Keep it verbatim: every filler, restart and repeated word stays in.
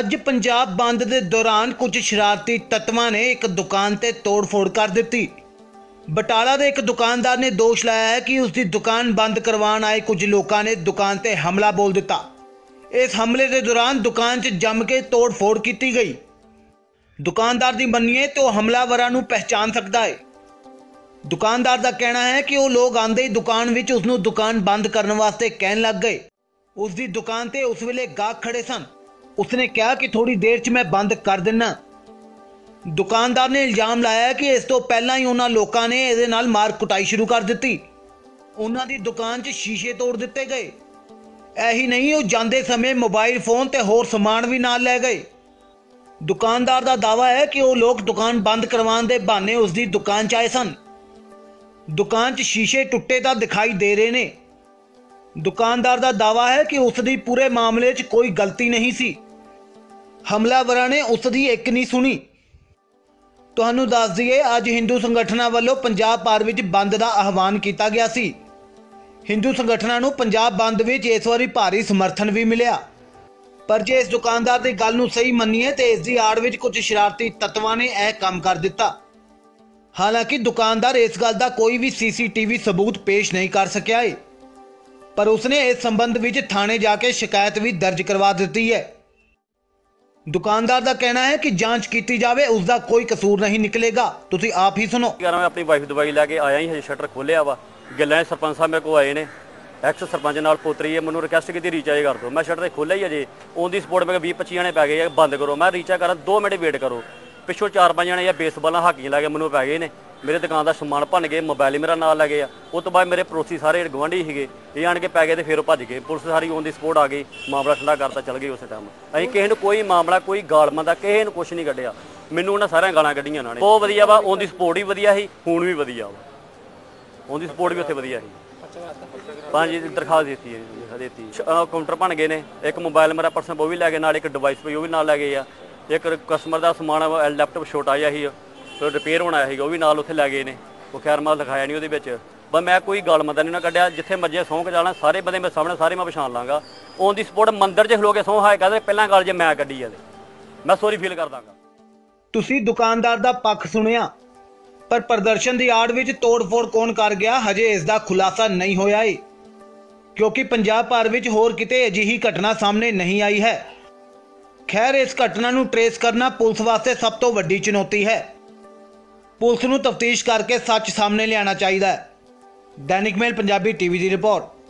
ਅੱਜ पंजाब बंद के दौरान कुछ शरारती तत्वों ने एक दुकान से तोड़ फोड़ कर दी। बटाला के एक दुकानदार ने दोष लाया है कि उसकी दुकान बंद करवाने आए कुछ लोगों ने दुकान से हमला बोल दिता। इस हमले के दौरान दुकान च जम के तोड़ फोड़ की गई। दुकानदार की मन्नीए तो हमलावरां नूं पहचान सकता है। दुकानदार का कहना है कि वो लोग आंदे ही दुकान विच उसनूं दुकान बंद करने वास्ते कहन लग गए। उसकी दुकान ते उस वेले गाहक खड़े सन। उसने कहा कि थोड़ी देर च मैं बंद कर देना। दुकानदार ने इल्जाम लाया कि इस तो पहला ही उन्होंने लोगों ने इहदे नाल मार कुटाई शुरू कर दी। उन्हां दी दुकान च शीशे तोड़ दिते गए। यही नहीं, वो जाते समय मोबाइल फोन ते होर समान भी नाल लै गए। दुकानदार का दावा है कि वो लोग दुकान बंद करवाने के बहाने उसकी दुकान च आए सन। दुकान च शीशे टुटे तां दिखाई दे रहे ने। दुकानदार का दावा है कि उसकी पूरे मामले च कोई गलती नहीं सी। हमलावरां ने उसकी एक नहीं सुनी। तुहानूं दस दईए, अज हिंदू संगठनां वालों पंजाब भर विच बंद का आह्वान किया गया सी। हिंदू संगठनां नूं पंजाब बंद विच इस वारी भारी समर्थन भी मिलिया। पर जे इस दुकानदार की गल नूं सही मन्नीए तो इसकी आड़ विच कुछ शरारती तत्वां ने यह काम कर दिता। हालांकि दुकानदार इस गल का कोई भी सी सी टी वी सबूत पेश नहीं कर सकिया है, पर उसने इस संबंध में थाने जाके शिकायत भी दर्ज करवा दी है। दुकानदार का कहना है कि जांच की जाए, उसका कोई कसूर नहीं निकलेगा। तुसी आप ही सुनो। मैं अपनी वाइफ दवाई लैके आया ही, हजे शटर खोलिया वा। गल्लां सरपंच साहब मेरे को आए ने, एक्स सरपंच नाल पोतरी है, मैंने रिक्वेस्ट की रिचार्ज कर दो। मैं शटर खोलिया ही अजे ऑन दी स्पॉट में भी पच्ची जने पै गए, बंद करो। मैं रिचार्ज करा दो मिनट वेट करो। पिछों चार पाँच जने या बेसबॉल हाकियां लैके मैंने पै गए ने। मेरे दुकान का समान भन गए, मोबाइल मेरा नाल लै गए। उस तो बाद मेरे पड़ोसी सारे गुआढ़ी सीगे, ये आन के पै गए तो फिर भज गए। पुलिस सारी ऑन दी स्पॉट आ गई, मामला ठंडा करता चल गई। उस टाइम असीं किसी ने कोई मामला कोई गाल मंदा किसी ने कुछ नहीं कढ़िया। मैनूं उन्हां सारियां गालां कढ़ियां उन्होंने। बहुत वधिया वा, ऑन दी स्पॉट भी वधिया सी, हुण भी वधिया वा। ऑन दी स्पॉट भी उत्थे वधिया सी। हाँ जी, दरखास्त देती है देती काउंटर बन गए ने। एक मोबाइल मेरा पर्सन वो भी लै गए, नाल एक डिवाइस पई वो भी नाल लै गए आ। एक कस्टमर का समान लैपटॉप छोटा जिहा ही रिपेयर होना है, वो भी नाल उत्थे लै गए ने। वो खैर मैं लिखाया नहीं वो। बस मैं कोई गल मंदा नहीं ना कढ़िया। जिथे मर्जी सौंह के जाना, सारे बंदे मेरे सामने, सारे मैं पछाण लाँगा। ऑन दी स्पॉट मंदिर च खलो के सौंह हाए कहते पहला गल जे मैं कढ़ी है मैं सॉरी फील कर दांगा। तुसी दुकानदार दा पक्ष सुनिया, पर प्रदर्शन की आड़ विच तोड़ फोड़ कौन कर गया हजे इसका खुलासा नहीं होया है, क्योंकि पंजाब भर विच होर किते अजिही घटना सामने नहीं आई है। खैर, इस घटना नूं ट्रेस करना पुलिस वास्ते सब तो वड्डी चुनौती है। पुलिस नूं तफ्तीश करके सच सामने लियाना चाहिए। दैनिक मेल पंजाबी टीवी की रिपोर्ट।